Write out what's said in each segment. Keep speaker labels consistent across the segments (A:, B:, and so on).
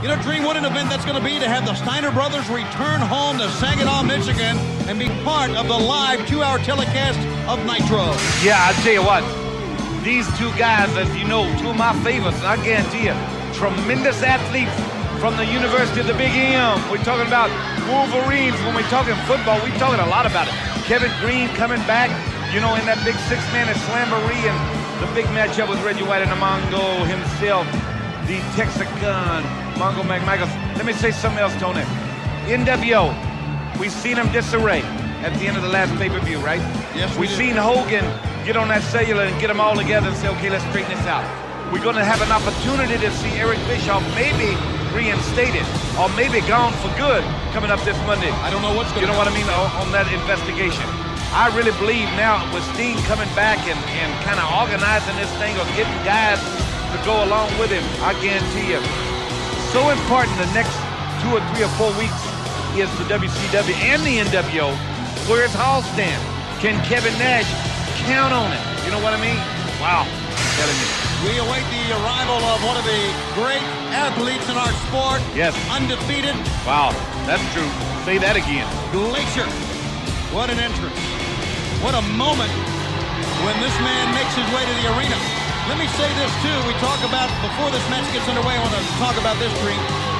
A: You know, Dream, what an event that's going to be to have the Steiner brothers return home to Saginaw, Michigan, and be part of the live 2-hour telecast of Nitro.
B: Yeah, I'll tell you what. These two guys, as you know, two of my favorites, I guarantee you, tremendous athletes from the University of the Big M. We're talking about Wolverines. When we're talking football, we're talking a lot about it. Kevin Green coming back, you know, in that big six-man at Slamboree, and the big matchup with Reggie White and the Mongo himself, the Texacan, Mongo McMichaels. Let me say something else, Tony. NWO, we've seen him disarray at the end of the last pay-per-view, right?
A: Yes,
B: we've seen Hogan get on that cellular and get them all together and say, okay, let's straighten this out. We're going to have an opportunity to see Eric Bischoff maybe reinstated or maybe gone for good coming up this Monday.
A: I don't know what's going to
B: happen. You know what I mean on that investigation. I really believe now with Steen coming back and kind of organizing this thing or getting guys to go along with him, I guarantee you, so important the next 2 or 3 or 4 weeks is the WCW and the NWO. Where's Hall stand? Can Kevin Nash count on it? You know what I mean? Wow, I'm telling you.
A: We await the arrival of one of the great athletes in our sport.
B: Yes.
A: Undefeated.
B: Wow, that's true. Say that again.
A: Glacier. What an entrance. What a moment when this man makes his way to the arena. Let me say this, too. We talk about, before this match gets underway, I want to talk about this, Dream.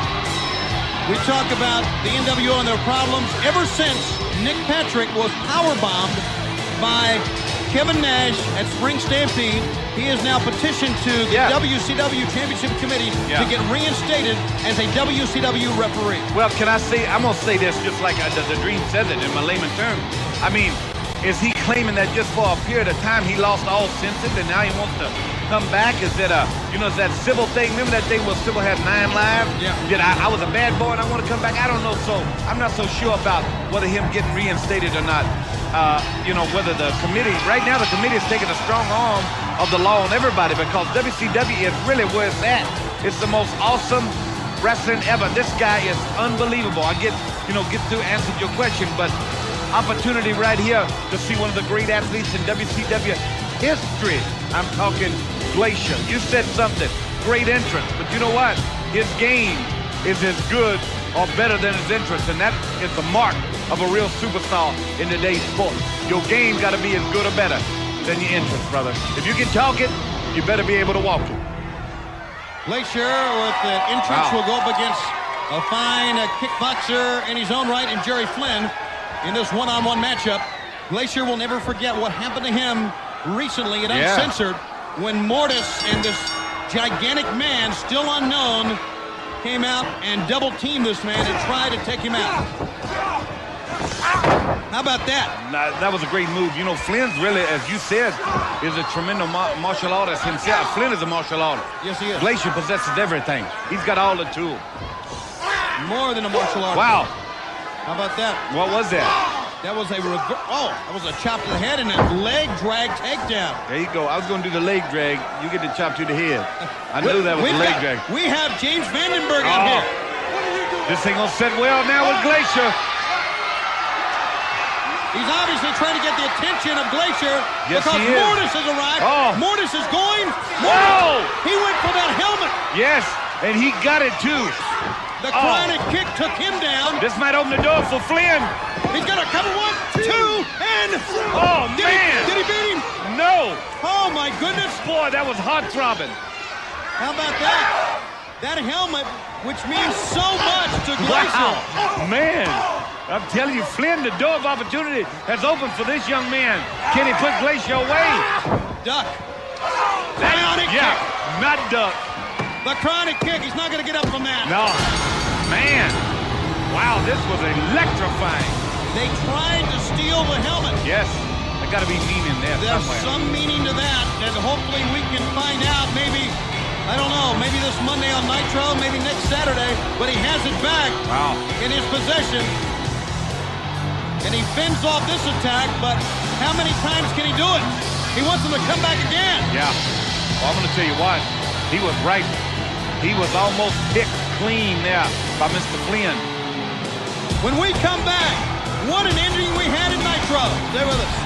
A: We talk about the NWO and their problems. Ever since Nick Patrick was powerbombed by Kevin Nash at Spring Stampede, he has now petitioned to the WCW Championship Committee to get reinstated as a WCW referee.
B: Well, can I say, I'm going to say this just like the Dream says it in my layman terms. I mean, is he claiming that just for a period of time he lost all senses and now he wants to come back? Is it you know, is that Sybil thing? Remember that day where Sybil had 9 lives?
A: Yeah.
B: Did I was a bad boy and I want to come back? I don't know, so I'm not so sure about whether him getting reinstated or not. You know, whether the committee, right now the committee is taking a strong arm of the law on everybody because WCW is really where it's at. It's the most awesome wrestling ever. This guy is unbelievable. I get to answer your question, but opportunity right here to see one of the great athletes in WCW history. I'm talking Glacier. You said something. Great entrance, but you know what? His game is as good or better than his entrance, and that is the mark of a real superstar in today's sport. Your game got to be as good or better than your entrance, brother. If you can talk it, you better be able to walk it.
A: Glacier with the entrance will go up against a fine kickboxer in his own right in Jerry Flynn in this one-on-one matchup. Glacier will never forget what happened to him recently at Uncensored when Mortis and this gigantic man, still unknown, came out and double-teamed this man and tried to take him out. How about that?
B: That was a great move. You know, Flynn's really, as you said, is a tremendous martial artist himself. Flynn is a martial artist.
A: Yes, he is.
B: Glacier possesses everything. He's got all the tools.
A: More than a martial artist.
B: Wow.
A: How about that?
B: What was that?
A: That was a that was a chop to the head and a leg drag takedown.
B: There you go. I was going to do the leg drag. You get the chop to the head. I knew that was the leg drag.
A: We have James Vandenberg out here.
B: This ain't going to set well now with Glacier.
A: He's obviously trying to get the attention of Glacier because Mortis has arrived. Mortis is going. He went for that helmet.
B: Yes, and he got it too.
A: The chronic kick took him down.
B: This might open the door for Flynn.
A: He's got a cover. 1, 2, and... Did he beat him?
B: No.
A: Oh, my goodness.
B: Boy, that was heart-throbbing.
A: How about that? That helmet, which means so much to Glacier.
B: Wow, man. I'm telling you, Flynn, the door of opportunity has opened for this young man. Can he put Glacier away?
A: Duck. Chronic kick.
B: Not duck.
A: The chronic kick. He's not going to get up from that.
B: No. Man. Wow, this was electrifying.
A: They tried to steal the helmet.
B: Yes. There got to be meaning there
A: There's
B: somewhere.
A: some meaning to that, and hopefully we can find out. Maybe, I don't know, maybe this Monday on Nitro, maybe next Saturday, but he has it back in his possession. And he fends off this attack, but how many times can he do it? He wants him to come back again.
B: Yeah. Well, I'm going to tell you what. He was right. He was almost picked clean there by Mr. Flynn.
A: When we come back, what an ending we had in Nitro. Stay with us.